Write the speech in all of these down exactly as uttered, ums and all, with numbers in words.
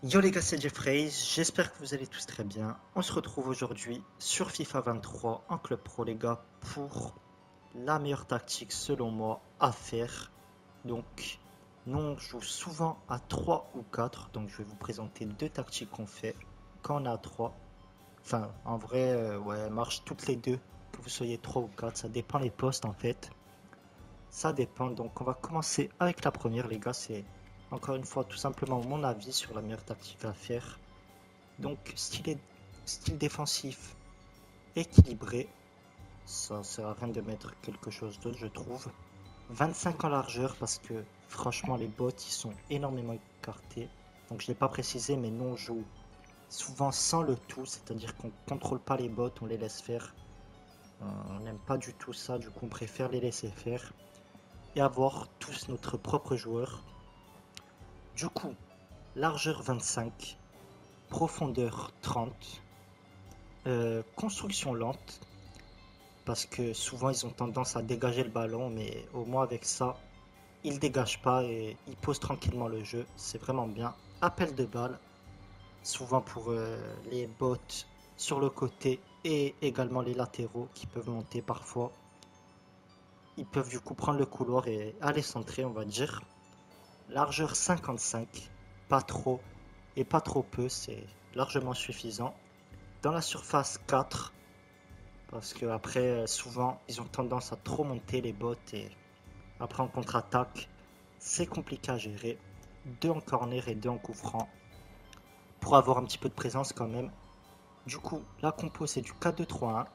Yo les gars, c'est Jeffrey, j'espère que vous allez tous très bien. On se retrouve aujourd'hui sur FIFA vingt-trois en club pro les gars pour la meilleure tactique selon moi à faire. Donc nous on joue souvent à trois ou quatre, donc je vais vous présenter deux tactiques qu'on fait quand on est à trois. Enfin en vrai euh, ouais, marche toutes les deux, que vous soyez trois ou quatre, ça dépend les postes en fait. Ça dépend, donc on va commencer avec la première les gars, c'est encore une fois tout simplement mon avis sur la meilleure tactique à faire. Donc, style, style défensif équilibré, ça sert à rien de mettre quelque chose d'autre, je trouve. vingt-cinq en largeur parce que franchement, les bots ils sont énormément écartés. Donc, je ne l'ai pas précisé, mais nous on joue souvent sans le tout, c'est-à-dire qu'on ne contrôle pas les bots, on les laisse faire. Euh, on n'aime pas du tout ça, du coup, on préfère les laisser faire et avoir tous notre propre joueur. Du coup, largeur vingt-cinq, profondeur trente, euh, construction lente. Parce que souvent ils ont tendance à dégager le ballon, mais au moins avec ça, ils dégagent pas et ils posent tranquillement le jeu. C'est vraiment bien. Appel de balle, souvent pour euh, les bots sur le côté et également les latéraux qui peuvent monter parfois. Ils peuvent du coup prendre le couloir et aller centrer, on va dire. Largeur cinquante-cinq, pas trop et pas trop peu, c'est largement suffisant. Dans la surface quatre, parce que après souvent ils ont tendance à trop monter les bots et après en contre-attaque, c'est compliqué à gérer. Deux en corner et deux en coup franc pour avoir un petit peu de présence quand même. Du coup, la compo c'est du quatre deux trois un.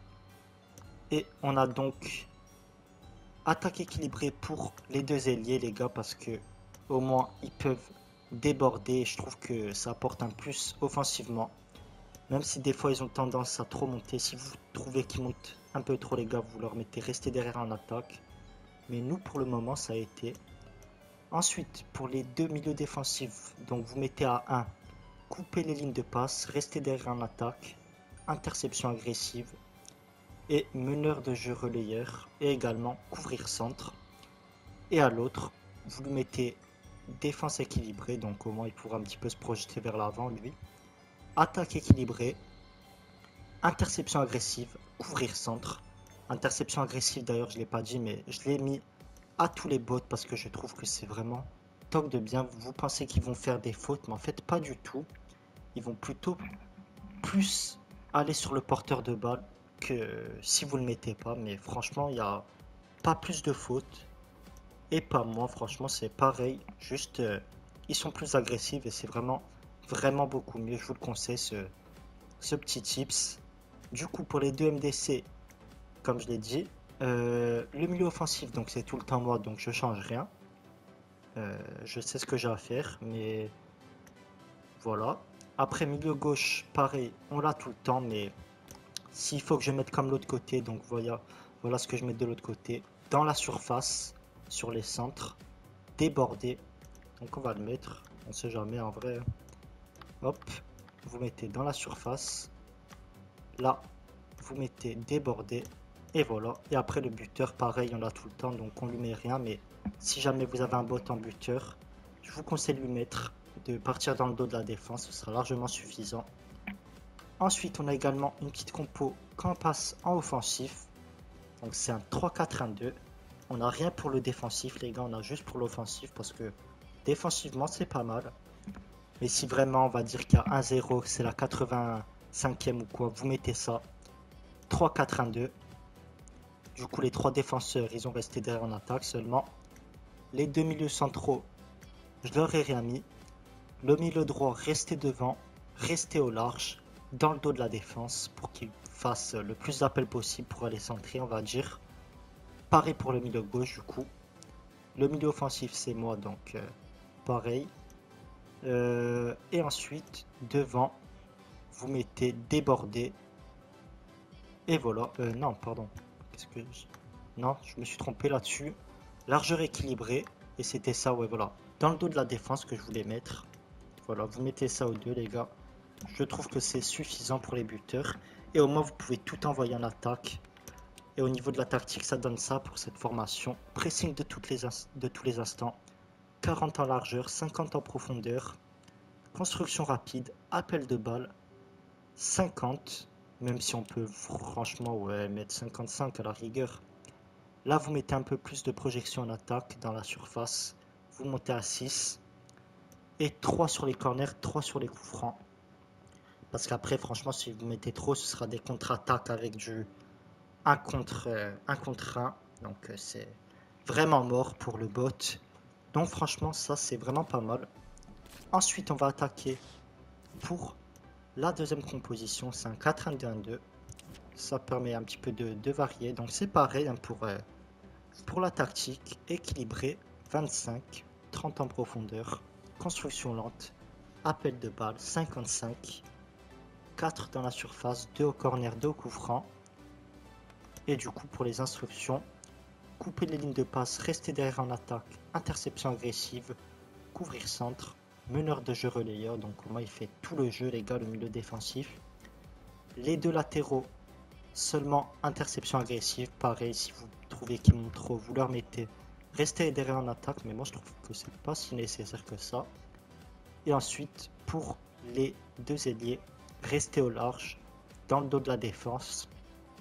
Et on a donc attaque équilibrée pour les deux ailiers les gars parce que au moins ils peuvent déborder. Je trouve que ça apporte un plus offensivement. Même si des fois ils ont tendance à trop monter. Si vous trouvez qu'ils montent un peu trop les gars, vous leur mettez rester derrière en attaque. Mais nous pour le moment ça a été. Ensuite, pour les deux milieux défensifs, donc vous mettez à un, coupez les lignes de passe, restez derrière en attaque, interception agressive et meneur de jeu relayeur et également couvrir centre. Et à l'autre, vous lui mettez défense équilibrée, donc au moins il pourra un petit peu se projeter vers l'avant lui. Attaque équilibrée, interception agressive, couvrir centre. Interception agressive d'ailleurs je ne l'ai pas dit mais je l'ai mis à tous les bots parce que je trouve que c'est vraiment top de bien. Vous pensez qu'ils vont faire des fautes, mais en fait pas du tout. Ils vont plutôt plus aller sur le porteur de balle que si vous le mettez pas. Mais franchement, il n'y a pas plus de fautes et pas moins. Franchement, c'est pareil. Juste, euh, ils sont plus agressifs et c'est vraiment, vraiment beaucoup mieux. Je vous le conseille, ce, ce petit tips. Du coup, pour les deux M D C, comme je l'ai dit, euh, le milieu offensif, donc c'est tout le temps moi, donc je change rien. Euh, je sais ce que j'ai à faire, mais voilà. Après, milieu gauche, pareil, on l'a tout le temps, mais s'il faut que je mette comme l'autre côté, donc voilà, voilà ce que je mets de l'autre côté. Dans la surface, sur les centres, débordé. Donc on va le mettre, on sait jamais en vrai. Hop, vous mettez dans la surface. Là, vous mettez débordé. Et voilà. Et après le buteur, pareil, on l'a tout le temps, donc on lui met rien. Mais si jamais vous avez un bot en buteur, je vous conseille de lui mettre, de partir dans le dos de la défense, ce sera largement suffisant. Ensuite, on a également une petite compo quand on passe en offensif. Donc c'est un trois quatre un deux. On n'a rien pour le défensif, les gars, on a juste pour l'offensif parce que défensivement, c'est pas mal. Mais si vraiment on va dire qu'il y a un zéro, c'est la quatre-vingt-cinquième ou quoi, vous mettez ça. trois quatre un deux. Du coup, les trois défenseurs, ils ont resté derrière en attaque seulement. Les deux milieux centraux, je leur ai rien mis. Le milieu droit, restez devant, restez au large, dans le dos de la défense pour qu'ils fassent le plus d'appels possible pour aller centrer, on va dire. Pareil pour le milieu gauche, du coup. Le milieu offensif, c'est moi, donc euh, pareil. Euh, et ensuite, devant, vous mettez débordé. Et voilà. Euh, non, pardon. Qu'est-ce que je... Non, je me suis trompé là-dessus. Largeur équilibrée. Et c'était ça, ouais, voilà. Dans le dos de la défense que je voulais mettre. Voilà, vous mettez ça aux deux, les gars. Je trouve que c'est suffisant pour les buteurs. Et au moins, vous pouvez tout envoyer en attaque. Et au niveau de la tactique, ça donne ça pour cette formation. Pressing de, toutes les de tous les instants. quarante en largeur, cinquante en profondeur. construction rapide, appel de balles, cinquante, même si on peut franchement ouais, mettre cinquante-cinq à la rigueur. Là, vous mettez un peu plus de projection en attaque dans la surface, vous montez à six, et trois sur les corners, trois sur les coups francs. Parce qu'après, franchement, si vous mettez trop, ce sera des contre-attaques avec du un contre, euh, un contre un. Donc, euh, c'est vraiment mort pour le bot. Donc, franchement, ça, c'est vraiment pas mal. Ensuite, on va attaquer pour la deuxième composition. C'est un quatre un deux un deux. Ça permet un petit peu de, de varier. Donc, c'est pareil hein, pour, euh, pour la tactique. Équilibré, vingt-cinq, trente en profondeur. Construction lente. Appel de balle, cinquante-cinq. quatre dans la surface, deux au corner, deux au coup franc. Et du coup, pour les instructions, couper les lignes de passe, rester derrière en attaque, interception agressive, couvrir centre, meneur de jeu relayeur. Donc, moi, il fait tout le jeu, les gars, le milieu défensif. Les deux latéraux, seulement interception agressive. Pareil, si vous trouvez qu'ils montent trop, vous leur mettez rester derrière en attaque. Mais moi, je trouve que c'est pas si nécessaire que ça. Et ensuite, pour les deux ailiers, rester au large, dans le dos de la défense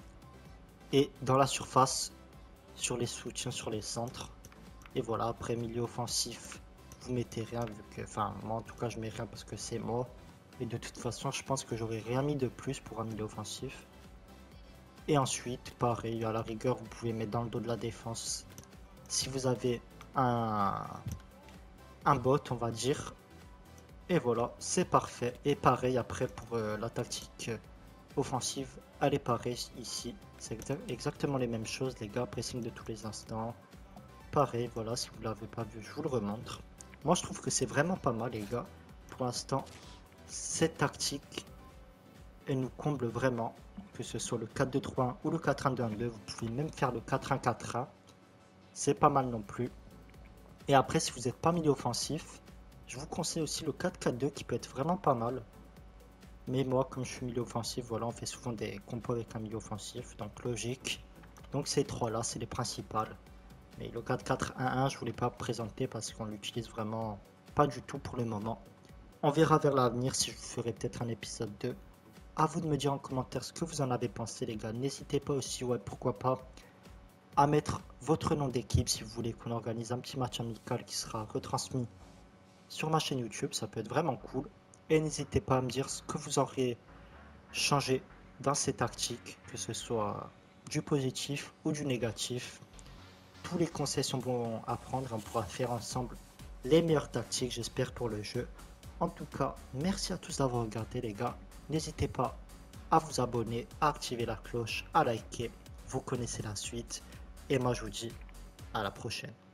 et dans la surface, sur les soutiens, sur les centres. Et voilà, après milieu offensif, vous mettez rien, vu que, enfin, moi en tout cas, je mets rien parce que c'est moi. Et de toute façon, je pense que j'aurais rien mis de plus pour un milieu offensif. Et ensuite, pareil, à la rigueur, vous pouvez mettre dans le dos de la défense si vous avez un, un bot, on va dire. Et voilà, c'est parfait. Et pareil après pour euh, la tactique euh, offensive, elle est pareille ici. C'est exa exactement les mêmes choses les gars, pressing de tous les instants. Pareil, voilà, si vous l'avez pas vu, je vous le remontre. Moi je trouve que c'est vraiment pas mal les gars. Pour l'instant, cette tactique, elle nous comble vraiment. Que ce soit le quatre deux trois un ou le quatre un deux un deux, vous pouvez même faire le quatre un quatre un. C'est pas mal non plus. Et après, si vous n'êtes pas milieu offensif, je vous conseille aussi le quatre quatre deux qui peut être vraiment pas mal. Mais moi, comme je suis milieu offensif, voilà, on fait souvent des compos avec un milieu offensif, donc logique. Donc ces trois-là, c'est les principales. Mais le quatre quatre un un, je ne voulais pas présenter parce qu'on l'utilise vraiment pas du tout pour le moment. On verra vers l'avenir si je ferai peut-être un épisode deux. À vous de me dire en commentaire ce que vous en avez pensé les gars. N'hésitez pas aussi, ouais, pourquoi pas, à mettre votre nom d'équipe si vous voulez qu'on organise un petit match amical qui sera retransmis sur ma chaîne YouTube, ça peut être vraiment cool. Et n'hésitez pas à me dire ce que vous auriez changé dans ces tactiques, que ce soit du positif ou du négatif. Tous les conseils sont bons à prendre, on pourra faire ensemble les meilleures tactiques, j'espère, pour le jeu. En tout cas, merci à tous d'avoir regardé les gars. N'hésitez pas à vous abonner, à activer la cloche, à liker. Vous connaissez la suite. Et moi je vous dis à la prochaine.